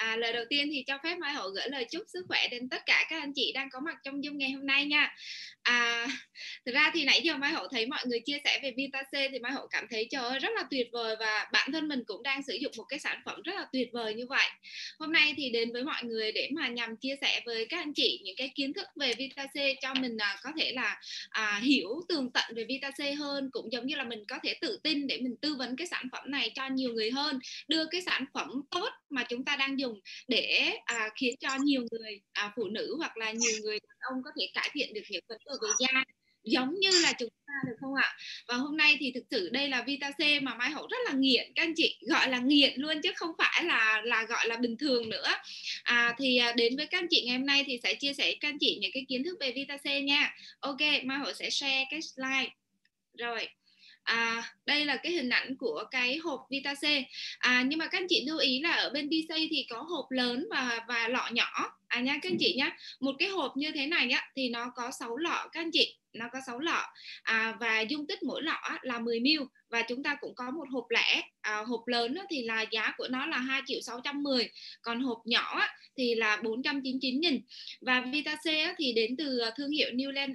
Lời đầu tiên thì cho phép Mai Hậu gửi lời chúc sức khỏe đến tất cả các anh chị đang có mặt trong Zoom ngày hôm nay nha. Thực ra thì nãy giờ Mai Hậu thấy mọi người chia sẻ về Vitac thì Mai Hậu cảm thấy trời ơi rất là tuyệt vời, và bản thân mình cũng đang sử dụng một cái sản phẩm rất là tuyệt vời như vậy. Hôm nay thì đến với mọi người để mà nhằm chia sẻ với các anh chị những cái kiến thức về Vitac cho mình có thể là hiểu tường tận về Vitac hơn, cũng giống như là mình có thể tự tin để mình tư vấn cái sản phẩm này cho nhiều người hơn, đưa cái sản phẩm tốt mà chúng ta đang dùng để khiến cho nhiều người phụ nữ hoặc là nhiều người đàn ông có thể cải thiện được những vấn đề về da giống như là chúng ta, được không ạ? Và hôm nay thì thực sự đây là Vitac mà Mai Hậu rất là nghiện các anh chị, gọi là nghiện luôn chứ không phải là gọi là bình thường nữa. Đến với các anh chị ngày hôm nay thì sẽ chia sẻ các anh chị những cái kiến thức về Vitac nha. Ok, Mai Hậu sẽ share cái slide rồi. Đây là cái hình ảnh của cái hộp Vitac. Nhưng mà các anh chị lưu ý là ở bên BC thì có hộp lớn và lọ nhỏ nha các anh chị nhé. Một cái hộp như thế này á thì nó có 6 lọ các anh chị, nó có 6 lọ và dung tích mỗi lọ là 10ml, và chúng ta cũng có một hộp lẻ. Hộp lớn thì là giá của nó là 2.610.000, còn hộp nhỏ thì là 499.000. Và Vitac thì đến từ thương hiệu Newland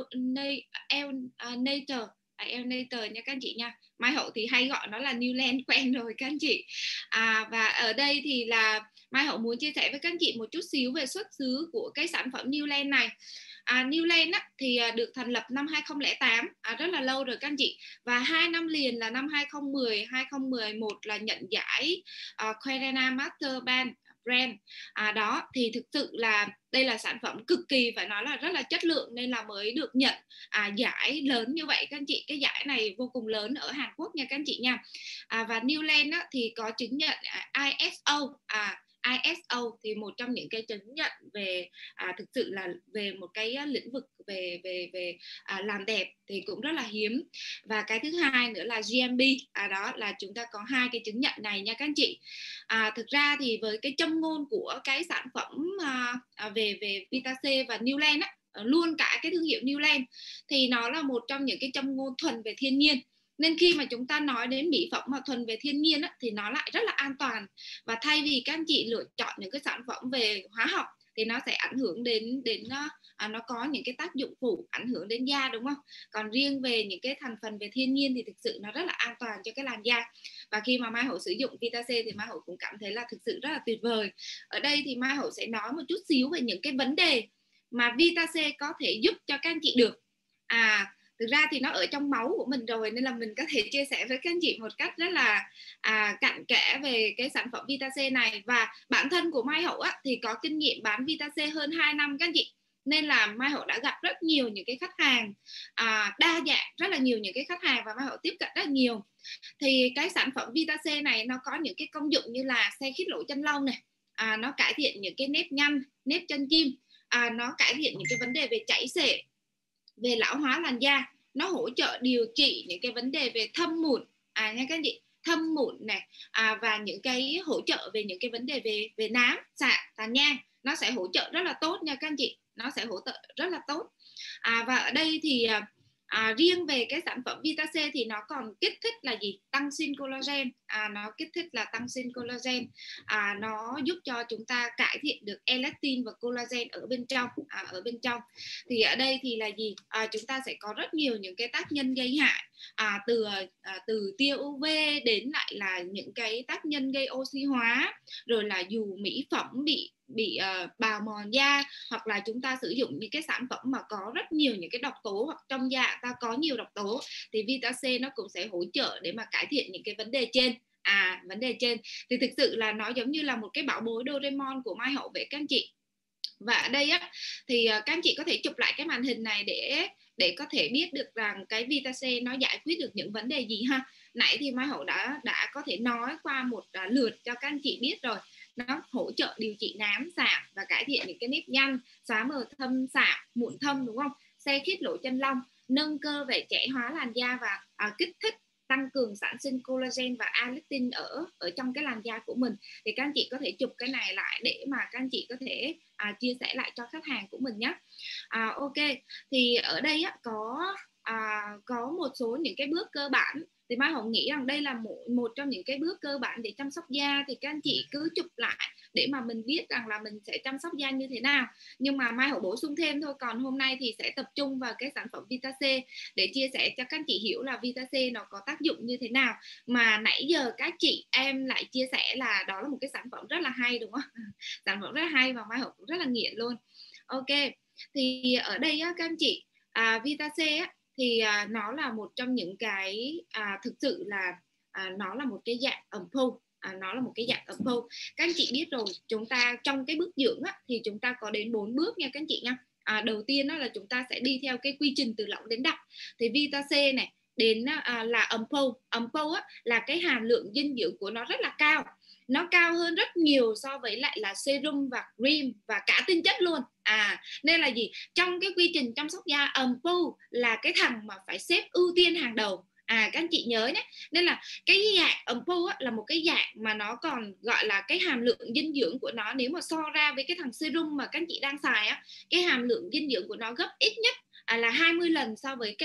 Nature Nature nha các anh chị nha. Mai Hậu thì hay gọi nó là Newland quen rồi các anh chị. Và ở đây thì là Mai Hậu muốn chia sẻ với các anh chị một chút xíu về xuất xứ của cái sản phẩm Newland này. Newland thì được thành lập năm 2008, rất là lâu rồi các anh chị, và 2 năm liền là năm 2010, 2011 là nhận giải Carrera Master Brand. Đó thì thực sự là đây là sản phẩm cực kỳ phải nói là rất là chất lượng nên là mới được nhận giải lớn như vậy các anh chị. Cái giải này vô cùng lớn ở Hàn Quốc nha các anh chị nha. Và Newland thì có chứng nhận ISO. ISO thì một trong những cái chứng nhận về thực sự là về một cái lĩnh vực về làm đẹp thì cũng rất là hiếm. Và cái thứ hai nữa là GMP, đó là chúng ta có 2 cái chứng nhận này nha các anh chị. Thực ra thì với cái châm ngôn của cái sản phẩm về Vitac và Newland luôn cả cái thương hiệu Newland thì nó là một trong những cái châm ngôn thuần về thiên nhiên, nên khi mà chúng ta nói đến mỹ phẩm mà thuần về thiên nhiên thì nó lại rất là an toàn. Và thay vì các anh chị lựa chọn những cái sản phẩm về hóa học thì nó sẽ ảnh hưởng đến nó có những cái tác dụng phụ ảnh hưởng đến da, đúng không? Còn riêng về những cái thành phần về thiên nhiên thì thực sự nó rất là an toàn cho cái làn da. Và khi mà Mai Hậu sử dụng Vitac thì Mai Hậu cũng cảm thấy là thực sự rất là tuyệt vời. Ở đây thì Mai Hậu sẽ nói một chút xíu về những cái vấn đề mà Vitac có thể giúp cho các anh chị được. Thực ra thì nó ở trong máu của mình rồi nên là mình có thể chia sẻ với các anh chị một cách rất là cặn kẽ về cái sản phẩm Vitac này. Và bản thân của Mai Hậu thì có kinh nghiệm bán Vitac hơn 2 năm các anh chị, nên là Mai Hậu đã gặp rất nhiều những cái khách hàng đa dạng, rất là nhiều những cái khách hàng và Mai Hậu tiếp cận rất là nhiều. Thì cái sản phẩm Vitac này nó có những cái công dụng như là xe khít lỗ chân lông này, nó cải thiện những cái nếp nhăn, nếp chân kim, nó cải thiện những cái vấn đề về chảy xệ, về lão hóa làn da, nó hỗ trợ điều trị những cái vấn đề về thâm mụn nha các anh chị, thâm mụn này và những cái hỗ trợ về những cái vấn đề về nám, sạm, tàn nhang, nó sẽ hỗ trợ rất là tốt nha các anh chị, nó sẽ hỗ trợ rất là tốt. Và ở đây thì riêng về cái sản phẩm Vitac thì nó còn kích thích là gì? Tăng sinh collagen. Nó kích thích là tăng sinh collagen. Nó giúp cho chúng ta cải thiện được elastin và collagen ở bên trong. Thì ở đây thì là gì? Chúng ta sẽ có rất nhiều những cái tác nhân gây hại, từ tia UV đến lại là những cái tác nhân gây oxy hóa, rồi là dù mỹ phẩm bị bào mòn da, hoặc là chúng ta sử dụng những cái sản phẩm mà có rất nhiều những cái độc tố, hoặc trong da ta có nhiều độc tố, thì Vitac nó cũng sẽ hỗ trợ để mà cải thiện những cái vấn đề trên. Vấn đề trên thì thực sự là nó giống như là một cái bảo bối Doraemon của Mai Hậu vậy các anh chị. Và ở đây thì các anh chị có thể chụp lại cái màn hình này để có thể biết được rằng cái Vitac nó giải quyết được những vấn đề gì ha. Nãy thì Mai Hậu đã có thể nói qua một lượt cho các anh chị biết rồi. Nó hỗ trợ điều trị nám, sạm và cải thiện những cái nếp nhăn, xóa mờ thâm sạm, mụn thâm, đúng không? Xe khít lỗ chân lông, nâng cơ về trẻ hóa làn da và kích thích tăng cường sản sinh collagen và elastin ở trong cái làn da của mình. Thì các anh chị có thể chụp cái này lại để mà các anh chị có thể chia sẻ lại cho khách hàng của mình nhé. Ok, thì ở đây có một số những cái bước cơ bản Thì Mai Hậu nghĩ rằng đây là một trong những cái bước cơ bản để chăm sóc da. Thì các anh chị cứ chụp lại để mà mình biết rằng là mình sẽ chăm sóc da như thế nào. Nhưng mà Mai Hậu bổ sung thêm thôi. Còn hôm nay thì sẽ tập trung vào cái sản phẩm Vita C để chia sẻ cho các anh chị hiểu là Vita C nó có tác dụng như thế nào. Mà nãy giờ các chị em lại chia sẻ là đó là một cái sản phẩm rất là hay, đúng không? Sản phẩm rất là hay và Mai Hậu cũng rất là nghiện luôn. Ok, thì ở đây á, các anh chị, Vita C á, thì nó là một trong những cái thực sự là nó là một cái dạng ampoule. Nó là một cái dạng ampoule. Các anh chị biết rồi, chúng ta trong cái bước dưỡng á, thì chúng ta có đến 4 bước nha các anh chị nha. Đầu tiên đó là chúng ta sẽ đi theo cái quy trình từ lỏng đến đặc. Thì Vita C này đến là ampoule. Ampoule á, là cái hàm lượng dinh dưỡng của nó rất là cao. Nó cao hơn rất nhiều so với lại là serum và cream và cả tinh chất luôn. Nên là gì? Trong cái quy trình chăm sóc da, ampoule là cái thằng mà phải xếp ưu tiên hàng đầu. Các anh chị nhớ nhé. Nên là cái dạng ampoule là một cái dạng mà nó còn gọi là cái hàm lượng dinh dưỡng của nó, nếu mà so ra với cái thằng serum mà các anh chị đang xài á, cái hàm lượng dinh dưỡng của nó gấp ít nhất là 20 lần so với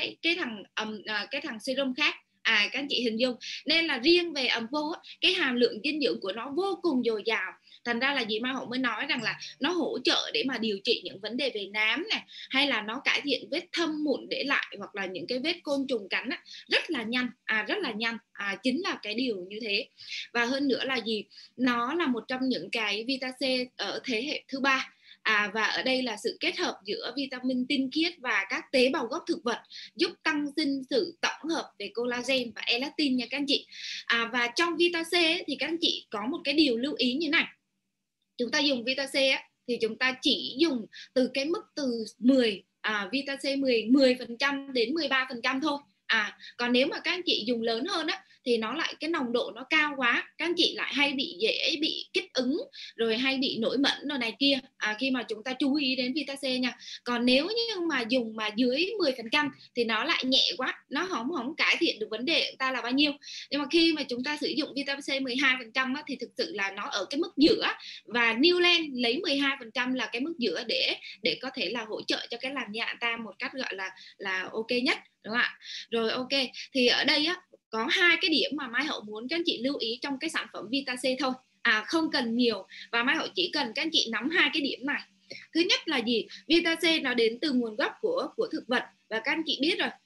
cái thằng serum khác. Các anh chị hình dung. Nên là riêng về ampoule, cái hàm lượng dinh dưỡng của nó vô cùng dồi dào. Thành ra là gì Mai Hậu mới nói rằng là nó hỗ trợ để mà điều trị những vấn đề về nám này, hay là nó cải thiện vết thâm mụn để lại, hoặc là những cái vết côn trùng cắn á, rất là nhanh. Rất là nhanh. Chính là cái điều như thế. Và hơn nữa là gì? Nó là một trong những cái Vita C ở thế hệ thứ 3. Và ở đây là sự kết hợp giữa vitamin tinh khiết và các tế bào gốc thực vật, giúp tăng dinh sự tổng hợp về collagen và elastin nha các anh chị. Và trong Vita C ấy, thì các anh chị có một cái điều lưu ý như này. Chúng ta dùng Vita C ấy, thì chúng ta chỉ dùng từ cái mức từ 10 Vita C 10% đến 13% thôi. Còn nếu mà các anh chị dùng lớn hơn á, thì nó lại cái nồng độ nó cao quá, các anh chị lại hay dễ bị kích ứng, rồi hay bị nổi mẩn rồi này kia khi mà chúng ta chú ý đến Vita C nha. Còn nếu như mà dùng mà dưới 10% thì nó lại nhẹ quá, nó không cải thiện được vấn đề của ta là bao nhiêu. Nhưng mà khi mà chúng ta sử dụng Vita C 12% á, thì thực sự là nó ở cái mức giữa, và Newland lấy 12% là cái mức giữa để có thể là hỗ trợ cho cái làn da ta một cách gọi là ok nhất, đúng không ạ? Rồi ok, thì ở đây á có hai cái điểm mà Mai Hậu muốn các anh chị lưu ý trong cái sản phẩm Vita C thôi. Không cần nhiều, và Mai Hậu chỉ cần các anh chị nắm hai cái điểm này. Thứ nhất là gì? Vita C nó đến từ nguồn gốc của thực vật, và các anh chị biết rồi,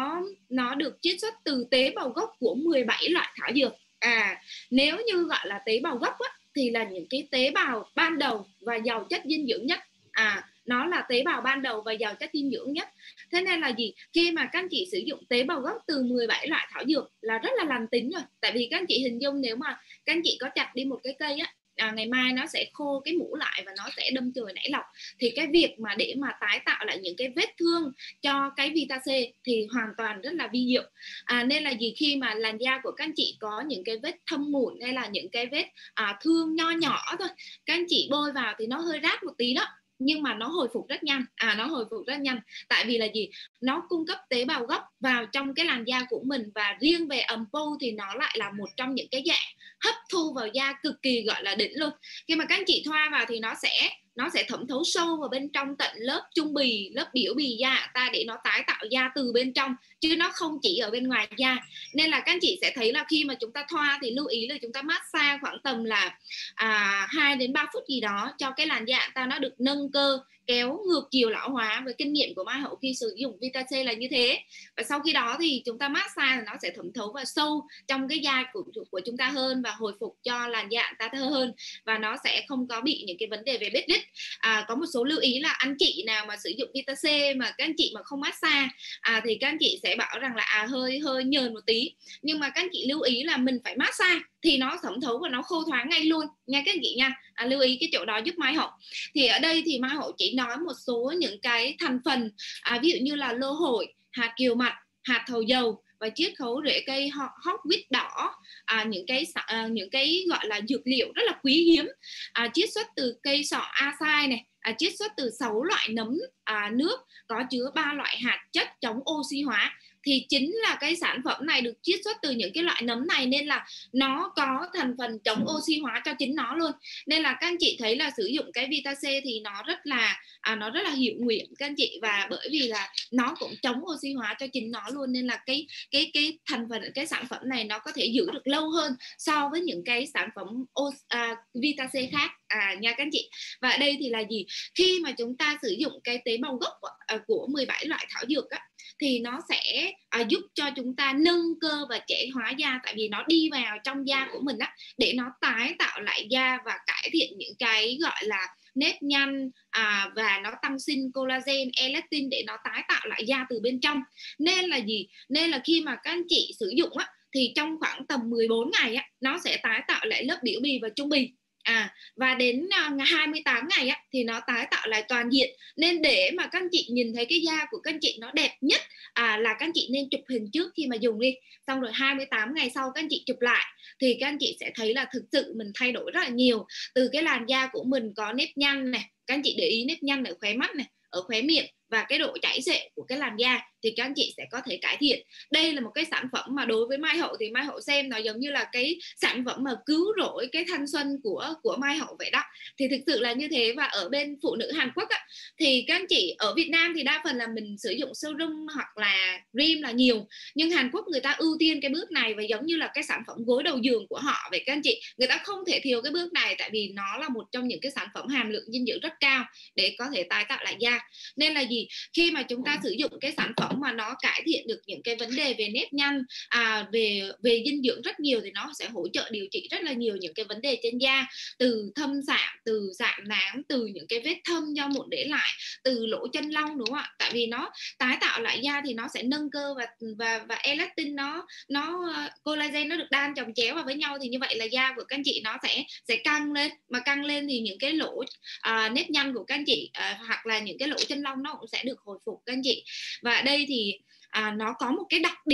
nó được chiết xuất từ tế bào gốc của 17 loại thảo dược. Nếu như gọi là tế bào gốc á, thì là những cái tế bào ban đầu và giàu chất dinh dưỡng nhất. Nó là tế bào ban đầu và giàu chất dinh dưỡng nhất. Thế nên là gì? Khi mà các anh chị sử dụng tế bào gốc từ 17 loại thảo dược là rất là lành tính rồi. Tại vì các anh chị hình dung, nếu mà các anh chị có chặt đi một cái cây á, ngày mai nó sẽ khô cái mũ lại và nó sẽ đâm chồi nảy lọc. Thì cái việc mà để mà tái tạo lại những cái vết thương cho cái Vita C thì hoàn toàn rất là vi diệu. Nên là gì? Khi mà làn da của các anh chị có những cái vết thâm mụn hay là những cái vết thương nho nhỏ thôi, các anh chị bôi vào thì nó hơi rát một tí đó, nhưng mà nó hồi phục rất nhanh. Nó hồi phục rất nhanh. Tại vì là gì? Nó cung cấp tế bào gốc vào trong cái làn da của mình. Và riêng về ampoule thì nó lại là một trong những cái dạng hấp thu vào da cực kỳ gọi là đỉnh luôn. Khi mà các anh chị thoa vào thì nó sẽ thẩm thấu sâu vào bên trong tận lớp trung bì, lớp biểu bì da ta, để nó tái tạo da từ bên trong, chứ nó không chỉ ở bên ngoài da. Nên là các anh chị sẽ thấy là khi mà chúng ta thoa thì lưu ý là chúng ta massage khoảng tầm là 2 đến 3 phút gì đó, cho cái làn da ta nó được nâng cơ, kéo ngược chiều lão hóa. Với kinh nghiệm của Mai Hậu khi sử dụng Vita C là như thế. Và sau khi đó thì chúng ta massage, nó sẽ thẩm thấu vào sâu trong cái da của chúng ta hơn, và hồi phục cho làn da ta hơn, và nó sẽ không có bị những cái vấn đề về vết nứt. Có một số lưu ý là anh chị nào mà sử dụng Vita C mà các anh chị mà không massage thì các anh chị sẽ bảo rằng là hơi nhờn một tí. Nhưng mà các anh chị lưu ý là mình phải massage thì nó thẩm thấu và nó khô thoáng ngay luôn nha các anh chị nha. Lưu ý cái chỗ đó giúp Mai Hậu. Thì ở đây thì Mai Hậu chỉ nói một số những cái thành phần, ví dụ như là lô hội, hạt kiều mạch, hạt thầu dầu và chiết khấu rễ cây hot quýt đỏ, những cái gọi là dược liệu rất là quý hiếm, chiết xuất từ cây sọ acai này, chiết xuất từ 6 loại nấm nước, có chứa 3 loại hạt chất chống oxy hóa. thì chính là cái sản phẩm này được chiết xuất từ những cái loại nấm này, nên là nó có thành phần chống oxy hóa cho chính nó luôn. Nên là các anh chị thấy là sử dụng cái Vita C thì nó rất là hiệu nghiệm các anh chị, và bởi vì là nó cũng chống oxy hóa cho chính nó luôn, nên là cái thành phần cái sản phẩm này nó có thể giữ được lâu hơn so với những cái sản phẩm Vita C khác nha các anh chị. Và ở đây thì là gì, khi mà chúng ta sử dụng cái tế bào gốc của 17 loại thảo dược á, thì nó sẽ giúp cho chúng ta nâng cơ và trẻ hóa da, tại vì nó đi vào trong da của mình á, để nó tái tạo lại da và cải thiện những cái gọi là nếp nhăn và nó tăng sinh collagen, elastin để nó tái tạo lại da từ bên trong. Nên là gì, nên là khi mà các anh chị sử dụng á, thì trong khoảng tầm 14 ngày á, nó sẽ tái tạo lại lớp biểu bì và trung bì. Và đến 28 ngày á, thì nó tái tạo lại toàn diện. Nên để mà các anh chị nhìn thấy cái da của các anh chị nó đẹp nhất là các anh chị nên chụp hình trước khi mà dùng đi, xong rồi 28 ngày sau các anh chị chụp lại, thì các anh chị sẽ thấy là thực sự mình thay đổi rất là nhiều. Từ cái làn da của mình có nếp nhăn này, các anh chị để ý nếp nhăn ở khóe mắt này, ở khóe miệng, và cái độ chảy xệ của cái làn da thì các anh chị sẽ có thể cải thiện. Đây là một cái sản phẩm mà đối với Mai Hậu thì Mai Hậu xem nó giống như là cái sản phẩm mà cứu rỗi cái thanh xuân của Mai Hậu vậy đó. Thì thực sự là như thế. Và ở bên phụ nữ Hàn Quốc á, thì các anh chị ở Việt Nam thì đa phần là mình sử dụng serum hoặc là cream là nhiều, nhưng Hàn Quốc người ta ưu tiên cái bước này và giống như là cái sản phẩm gối đầu giường của họ vậy các anh chị. Người ta không thể thiếu cái bước này, tại vì nó là một trong những cái sản phẩm hàm lượng dinh dưỡng rất cao để có thể tái tạo lại da. Nên là gì, khi mà chúng ta sử dụng cái sản phẩm mà nó cải thiện được những cái vấn đề về nếp nhăn, về dinh dưỡng rất nhiều, thì nó sẽ hỗ trợ điều trị rất là nhiều những cái vấn đề trên da, từ thâm sạm, từ rạn nám, từ những cái vết thâm do mụn để lại, từ lỗ chân lông, đúng không ạ? Tại vì nó tái tạo lại da thì nó sẽ nâng cơ và elastin, nó collagen nó được đan chồng chéo vào với nhau, thì như vậy là da của các anh chị nó sẽ căng lên, mà căng lên thì những cái lỗ nếp nhăn của các anh chị hoặc là những cái lỗ chân lông nó cũng sẽ được hồi phục các anh chị. Và ở đây thì nó có một cái đặc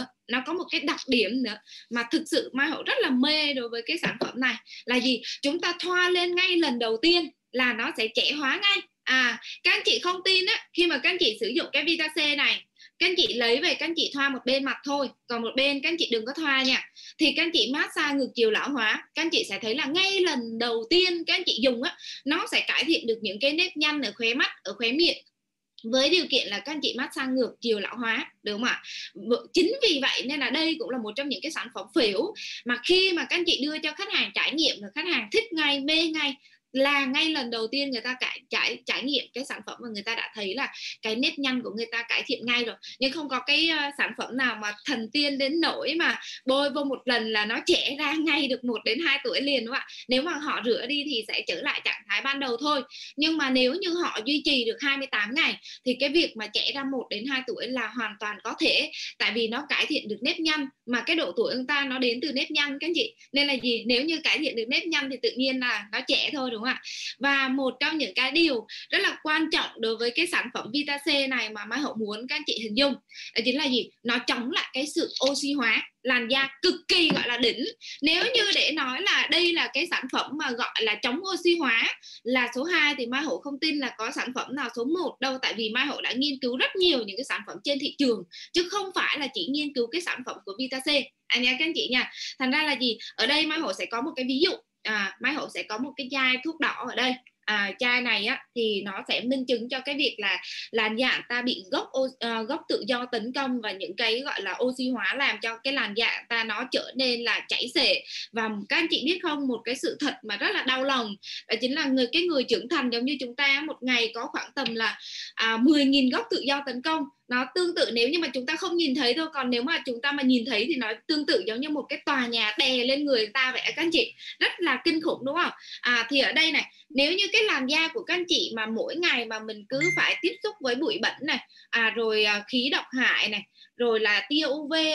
điểm nữa mà thực sự Mai Hậu rất là mê đối với cái sản phẩm này là gì, chúng ta thoa lên ngay lần đầu tiên là nó sẽ trẻ hóa ngay. Các anh chị không tin á, khi mà các anh chị sử dụng cái Vita C này, các anh chị lấy về các anh chị thoa một bên mặt thôi, còn một bên các anh chị đừng có thoa nha. Thì các anh chị massage ngược chiều lão hóa, các anh chị sẽ thấy là ngay lần đầu tiên các anh chị dùng á, nó sẽ cải thiện được những cái nếp nhăn ở khóe mắt, ở khóe miệng, với điều kiện là các anh chị massage ngược chiều lão hóa, đúng không ạ? Chính vì vậy nên là đây cũng là một trong những cái sản phẩm phễu mà khi mà các anh chị đưa cho khách hàng trải nghiệm, rồi khách hàng thích ngay, mê ngay, là ngay lần đầu tiên người ta trải nghiệm cái sản phẩm và người ta đã thấy là cái nếp nhăn của người ta cải thiện ngay rồi. Nhưng không có cái sản phẩm nào mà thần tiên đến nỗi mà bôi vô một lần là nó trẻ ra ngay được 1 đến 2 tuổi liền, đúng không ạ? Nếu mà họ rửa đi thì sẽ trở lại trạng thái ban đầu thôi. Nhưng mà nếu như họ duy trì được 28 ngày thì cái việc mà trẻ ra 1 đến 2 tuổi là hoàn toàn có thể, tại vì nó cải thiện được nếp nhăn, mà cái độ tuổi người ta nó đến từ nếp nhăn các anh chị. Nên là gì, nếu như cải thiện được nếp nhăn thì tự nhiên là nó trẻ thôi, đúng không ạ? Và một trong những cái điều rất là quan trọng đối với cái sản phẩm Vita C này mà Mai Hậu muốn các anh chị hình dung, đó chính là gì, nó chống lại cái sự oxy hóa làn da cực kỳ gọi là đỉnh. Nếu như để nói là đây là cái sản phẩm mà gọi là chống oxy hóa là số 2 thì Mai Hậu không tin là có sản phẩm nào số 1 đâu, tại vì Mai Hậu đã nghiên cứu rất nhiều những cái sản phẩm trên thị trường, chứ không phải là chỉ nghiên cứu cái sản phẩm của Vita C nha các anh chị nha. Thành ra là gì, ở đây Mai Hậu sẽ có một cái ví dụ, Mai Hậu sẽ có một cái chai thuốc đỏ ở đây. Chai này á, thì nó sẽ minh chứng cho cái việc là làn da ta bị gốc tự do tấn công, và những cái gọi là oxy hóa làm cho cái làn da ta nó trở nên là chảy xệ. Và các anh chị biết không, một cái sự thật mà rất là đau lòng, đó chính là người trưởng thành giống như chúng ta một ngày có khoảng tầm là 10.000 gốc tự do tấn công. Nó tương tự nếu như mà chúng ta không nhìn thấy thôi, còn nếu mà chúng ta mà nhìn thấy thì nó tương tự giống như một cái tòa nhà đè lên người ta vậy các anh chị, rất là kinh khủng, đúng không? Thì ở đây này, nếu như cái làn da của các anh chị mà mỗi ngày mà mình cứ phải tiếp xúc với bụi bẩn này, rồi khí độc hại này, rồi là tia UV này,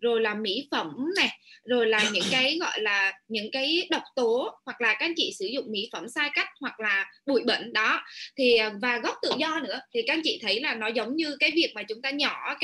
rồi là mỹ phẩm này, rồi là những cái gọi là những cái độc tố, hoặc là các anh chị sử dụng mỹ phẩm sai cách, hoặc là bụi bẩn đó thì và gốc tự do nữa, thì các anh chị thấy là nó giống như cái việc mà chúng ta nhỏ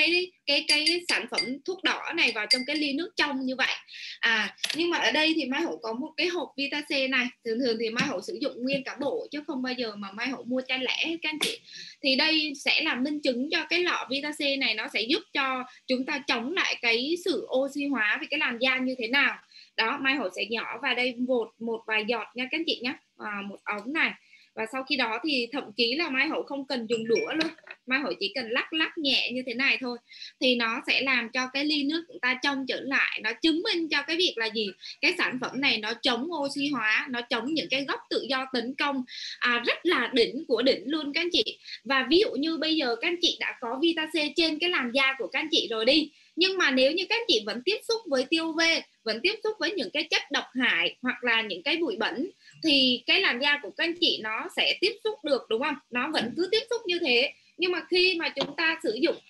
cái sản phẩm thuốc đỏ này vào trong cái ly nước trong như vậy. Nhưng mà ở đây thì Mai Hậu có một cái hộp Vitace này, thường thường thì Mai Hậu sử dụng nguyên cả bộ chứ không bao giờ mà Mai Hậu mua chai lẻ các anh chị. Thì đây sẽ là minh chứng cho cái lọ Vitace này nó sẽ giúp cho chúng ta chống lại cái sự oxy hóa về cái làn da như thế nào. Đó, Mai Hậu sẽ nhỏ vào đây một vài giọt nha các anh chị nhé, một ống này. Và sau khi đó thì thậm chí là Mai Hậu không cần dùng đũa luôn, Mai Hậu chỉ cần lắc nhẹ như thế này thôi, thì nó sẽ làm cho cái ly nước chúng ta trong trở lại. Nó chứng minh cho cái việc là gì? Cái sản phẩm này nó chống oxy hóa, nó chống những cái gốc tự do tấn công, rất là đỉnh của đỉnh luôn các anh chị. Và ví dụ như bây giờ các anh chị đã có Vitace trên cái làn da của các anh chị rồi đi, nhưng mà nếu như các anh chị vẫn tiếp xúc với tia UV, vẫn tiếp xúc với những cái chất độc hại hoặc là những cái bụi bẩn, thì cái làn da của các anh chị nó sẽ tiếp xúc được, đúng không? Nó vẫn cứ tiếp xúc như thế. Nhưng mà khi mà chúng ta sử dụng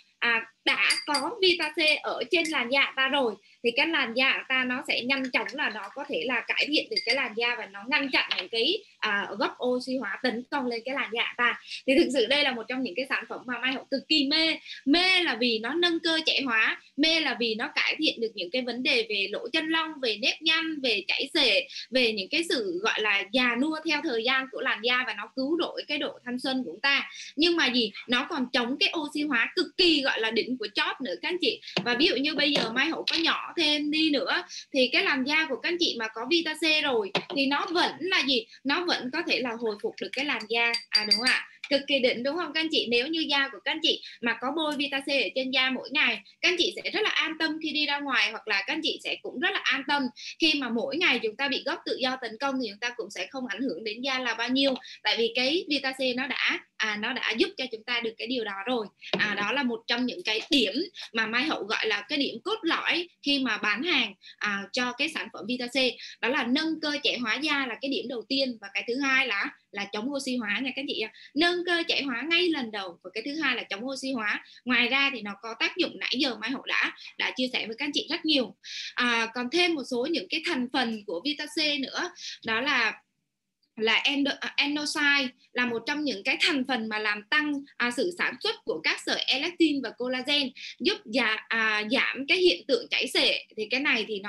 đã có Vitace ở trên làn da ta rồi, thì cái làn da ta nó sẽ nhanh chóng là nó có thể là cải thiện được cái làn da, và nó ngăn chặn những cái gốc oxy hóa tấn công lên cái làn da ta. Thì thực sự đây là một trong những cái sản phẩm mà Mai Hậu cực kỳ mê là vì nó nâng cơ trẻ hóa, mê là vì nó cải thiện được những cái vấn đề về lỗ chân lông, về nếp nhăn, về chảy xệ, về những cái sự gọi là già nua theo thời gian của làn da, và nó cứu rỗi cái độ thanh xuân của chúng ta. Nhưng mà gì, nó còn chống cái oxy hóa cực kỳ gọi là đỉnh của chóp nữa các anh chị. Và ví dụ như bây giờ Mai Hậu có nhỏ thêm đi nữa, thì cái làn da của các anh chị mà có Vitace rồi thì nó vẫn là gì, nó vẫn có thể là hồi phục được cái làn da, đúng không ạ? Cực kỳ đỉnh đúng không các anh chị? Nếu như da của các anh chị mà có bôi Vitace ở trên da mỗi ngày, các anh chị sẽ rất là an tâm khi đi ra ngoài, hoặc là các anh chị sẽ cũng rất là an tâm khi mà mỗi ngày chúng ta bị gốc tự do tấn công, thì chúng ta cũng sẽ không ảnh hưởng đến da là bao nhiêu, tại vì cái Vitace nó đã giúp cho chúng ta được cái điều đó rồi. Đó là một trong những cái điểm mà Mai Hậu gọi là cái điểm cốt lõi khi mà bán hàng cho cái sản phẩm Vitace, đó là nâng cơ trẻ hóa da là cái điểm đầu tiên, và cái thứ hai là chống oxy hóa nha các chị. Nâng cơ trẻ hóa ngay lần đầu, và cái thứ hai là chống oxy hóa. Ngoài ra thì nó có tác dụng nãy giờ Mai Hậu đã chia sẻ với các anh chị rất nhiều. Còn thêm một số những cái thành phần của Vitace nữa, đó là endocyte, là một trong những cái thành phần mà làm tăng sự sản xuất của các sợi elastin và collagen, giúp giảm cái hiện tượng chảy xệ. Thì cái này thì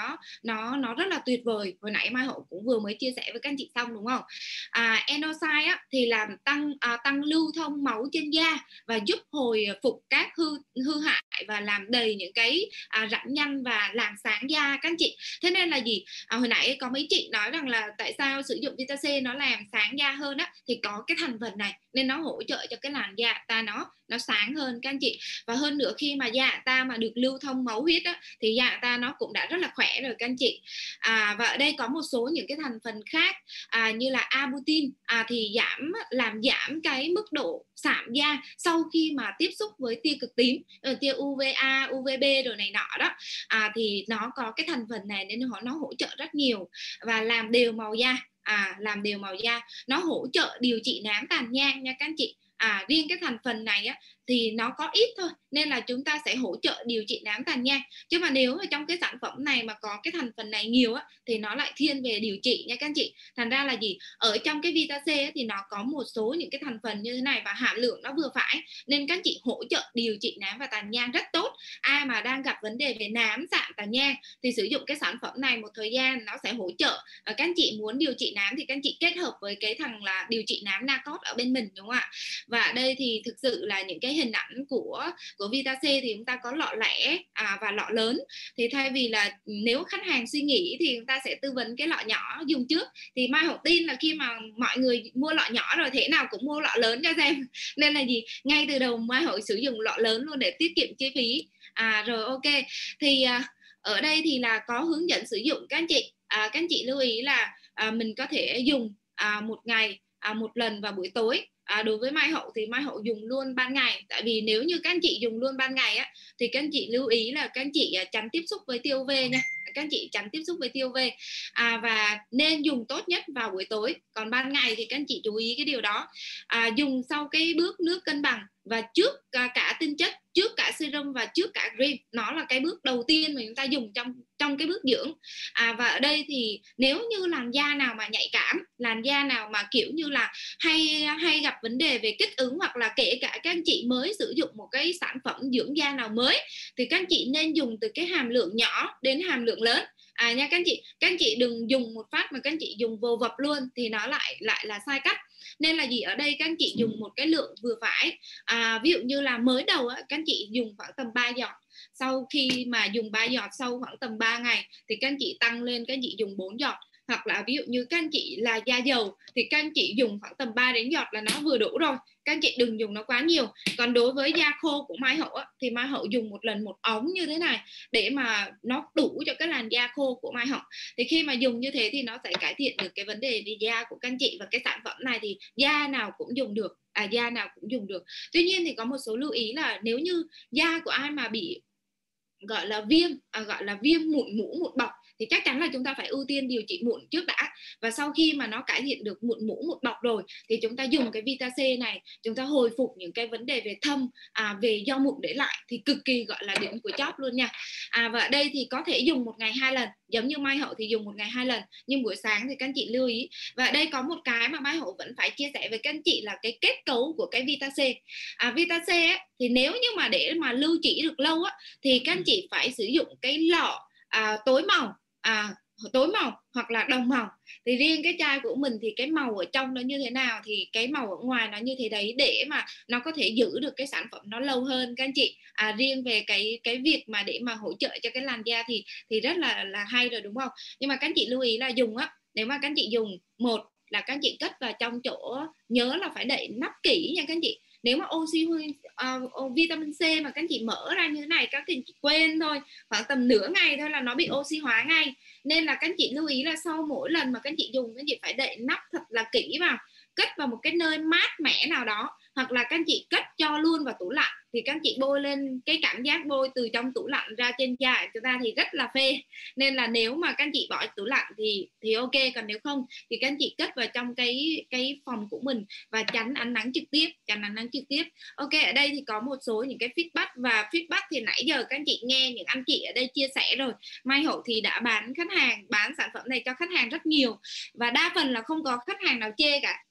nó rất là tuyệt vời. Hồi nãy Mai Hậu cũng vừa mới chia sẻ với các anh chị xong đúng không? Endocyte thì làm tăng lưu thông máu trên da, và giúp hồi phục các hư hại, và làm đầy những cái rãnh nhăn và làm sáng da các anh chị. Thế nên là gì, hồi nãy có mấy chị nói rằng là tại sao sử dụng Vitace nó làm sáng da hơn á, thì có cái thành phần này nên nó hỗ trợ cho cái làn da ta nó sáng hơn các anh chị. Và hơn nữa khi mà da ta mà được lưu thông máu huyết á, thì da ta nó cũng đã rất là khỏe rồi các anh chị. Và ở đây có một số những cái thành phần khác như là arbutin, thì làm giảm cái mức độ sạm da sau khi mà tiếp xúc với tia cực tím, tia UVA, UVB rồi này nọ đó, thì nó có cái thành phần này nên nó hỗ trợ rất nhiều và làm đều màu da. Làm đều màu da, nó hỗ trợ điều trị nám tàn nhang nha các anh chị. Riêng cái thành phần này á, thì nó có ít thôi, nên là chúng ta sẽ hỗ trợ điều trị nám tàn nhang. Chứ mà nếu mà trong cái sản phẩm này mà có cái thành phần này nhiều á, thì nó lại thiên về điều trị nha các anh chị. Thành ra là gì, ở trong cái Vitace á, thì nó có một số những cái thành phần như thế này và hàm lượng nó vừa phải, nên các anh chị hỗ trợ điều trị nám và tàn nhang rất tốt. Ai mà đang gặp vấn đề về nám sạm tàn nhang thì sử dụng cái sản phẩm này một thời gian nó sẽ hỗ trợ. Các anh chị muốn điều trị nám thì các anh chị kết hợp với cái thằng là điều trị nám Nacot ở bên mình, đúng không ạ? Và ở đây thì thực sự là những cái hình ảnh của Vitace thì chúng ta có lọ lẻ và lọ lớn. Thì thay vì là nếu khách hàng suy nghĩ thì chúng ta sẽ tư vấn cái lọ nhỏ dùng trước. Thì Mai Hậu tin là khi mà mọi người mua lọ nhỏ rồi thế nào cũng mua lọ lớn cho xem. Nên là gì, ngay từ đầu Mai Hậu sử dụng lọ lớn luôn để tiết kiệm chi phí. Rồi ok. Thì ở đây thì là có hướng dẫn sử dụng các anh chị. Các anh chị lưu ý là mình có thể dùng một ngày một lần vào buổi tối. đối với Mai Hậu thì Mai Hậu dùng luôn ban ngày. Tại vì nếu như các anh chị dùng luôn ban ngày á, thì các anh chị lưu ý là các anh chị tránh tiếp xúc với tia UV nha. Các anh chị tránh tiếp xúc với tia UV, và nên dùng tốt nhất vào buổi tối. Còn ban ngày thì các anh chị chú ý cái điều đó. Dùng sau cái bước nước cân bằng và trước cả tinh chất, trước cả serum và trước cả cream. Nó là cái bước đầu tiên mà chúng ta dùng trong cái bước dưỡng. Và ở đây thì nếu như làn da nào mà nhạy cảm, làn da nào mà kiểu như là hay gặp vấn đề về kích ứng, hoặc là kể cả các anh chị mới sử dụng một cái sản phẩm dưỡng da nào mới, thì các anh chị nên dùng từ cái hàm lượng nhỏ đến hàm lượng lớn. Nha các anh chị đừng dùng một phát mà các anh chị dùng vô vập luôn thì nó lại là sai cách. Nên là gì, ở đây các anh chị dùng một cái lượng vừa phải. Ví dụ như là mới đầu á, các anh chị dùng khoảng tầm 3 giọt. Sau khi mà dùng 3 giọt sau khoảng tầm 3 ngày thì các anh chị tăng lên, các anh chị dùng 4 giọt. Hoặc là ví dụ như các anh chị là da dầu thì các anh chị dùng khoảng tầm 3 đến giọt là nó vừa đủ rồi. Các anh chị đừng dùng nó quá nhiều. Còn đối với da khô của Mai Hậu á, thì Mai Hậu dùng một lần một ống như thế này để mà nó đủ cho cái làn da khô của Mai Hậu. Thì khi mà dùng như thế thì nó sẽ cải thiện được cái vấn đề về da của các anh chị. Và cái sản phẩm này thì da nào cũng dùng được, da nào cũng dùng được. Tuy nhiên thì có một số lưu ý là nếu như da của ai mà bị gọi là viêm mụn mũ, mụn bọc thì chắc chắn là chúng ta phải ưu tiên điều trị mụn trước đã. Và sau khi mà nó cải thiện được mụn mũ, mụn bọc rồi thì chúng ta dùng cái Vita C này, chúng ta hồi phục những cái vấn đề về thâm, về do mụn để lại thì cực kỳ gọi là đỉnh của chóp luôn nha. Và ở đây thì có thể dùng một ngày 2 lần, giống như Mai Hậu thì dùng một ngày 2 lần, nhưng buổi sáng thì các anh chị lưu ý. Và ở đây có một cái mà Mai Hậu vẫn phải chia sẻ với các anh chị là cái kết cấu của cái Vita C. Vita C ấy, thì nếu như mà để mà lưu trữ được lâu á, thì các anh chị phải sử dụng cái lọ tối màu hoặc là đồng màu. Thì riêng cái chai của mình thì cái màu ở trong nó như thế nào thì cái màu ở ngoài nó như thế đấy, để mà nó có thể giữ được cái sản phẩm nó lâu hơn các anh chị. Riêng về cái việc mà để mà hỗ trợ cho cái làn da thì rất là hay rồi đúng không. Nhưng mà các anh chị lưu ý là dùng á, nếu mà các anh chị dùng, một là các anh chị cất vào trong chỗ, nhớ là phải đậy nắp kỹ nha các anh chị. Nếu mà vitamin C mà các anh chị mở ra như thế này, các anh chị quên thôi, khoảng tầm nửa ngày thôi là nó bị oxy hóa ngay. Nên là các anh chị lưu ý là sau mỗi lần mà các anh chị dùng, các anh chị phải đậy nắp thật là kỹ vào, cất vào một cái nơi mát mẻ nào đó, hoặc là các anh chị cất cho luôn vào tủ lạnh. Thì các anh chị bôi lên, cái cảm giác bôi từ trong tủ lạnh ra trên da của chúng ta thì rất là phê. Nên là nếu mà các anh chị bỏ tủ lạnh thì ok, còn nếu không thì các anh chị cất vào trong cái phòng của mình và tránh ánh nắng trực tiếp. Ok, ở đây thì có một số những cái feedback, và feedback thì nãy giờ các anh chị nghe những anh chị ở đây chia sẻ rồi. Mai Hậu thì đã bán sản phẩm này cho khách hàng rất nhiều, và đa phần là không có khách hàng nào chê cả.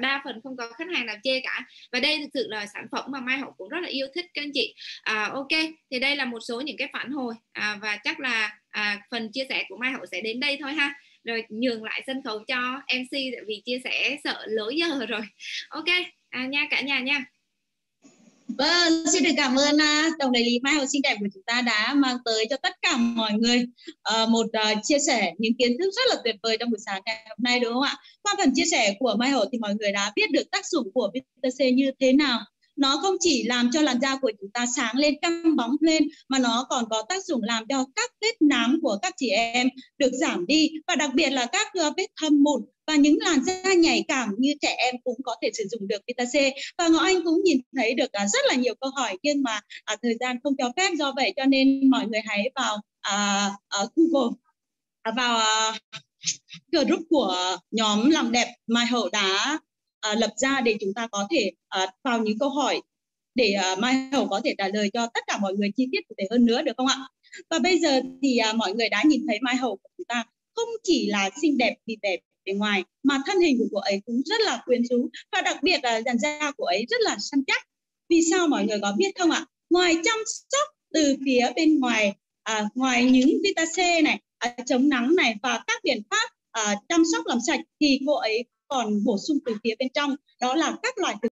Và đây thực sự là sản phẩm mà Mai Hậu cũng rất là yêu thích các anh chị. Ok, thì đây là một số những cái phản hồi, và chắc là phần chia sẻ của Mai Hậu sẽ đến đây thôi ha. Rồi nhường lại sân khấu cho MC, tại vì chia sẻ sợ lỗi giờ rồi. Ok, nha cả nhà nha. Vâng, xin được cảm ơn tổng đại lý Mai Hậu xinh đẹp của chúng ta đã mang tới cho tất cả mọi người một chia sẻ những kiến thức rất là tuyệt vời trong buổi sáng ngày hôm nay, đúng không ạ? Qua phần chia sẻ của Mai Hậu thì mọi người đã biết được tác dụng của Vita C như thế nào. Nó không chỉ làm cho làn da của chúng ta sáng lên, căng bóng lên, mà nó còn có tác dụng làm cho các vết nám của các chị em được giảm đi, và đặc biệt là các vết thâm mụn và những làn da nhạy cảm như trẻ em cũng có thể sử dụng được Vita C. Và Ngọc Anh cũng nhìn thấy được rất là nhiều câu hỏi, nhưng mà thời gian không cho phép, do vậy cho nên mọi người hãy vào Google, vào group của nhóm làm đẹp Mai Hậu đã lập ra để chúng ta có thể vào những câu hỏi để Mai Hậu có thể trả lời cho tất cả mọi người chi tiết cụ thể hơn nữa, được không ạ? Và bây giờ thì mọi người đã nhìn thấy Mai Hậu của chúng ta không chỉ là xinh đẹp vì vẻ bề ngoài, mà thân hình của cô ấy cũng rất là quyến rũ, và đặc biệt là làn da của ấy rất là săn chắc. Vì sao mọi người có biết không ạ? Ngoài chăm sóc từ phía bên ngoài, ngoài những Vita C này, chống nắng này và các biện pháp chăm sóc làm sạch, thì cô ấy còn bổ sung từ phía bên trong, đó là các loại thực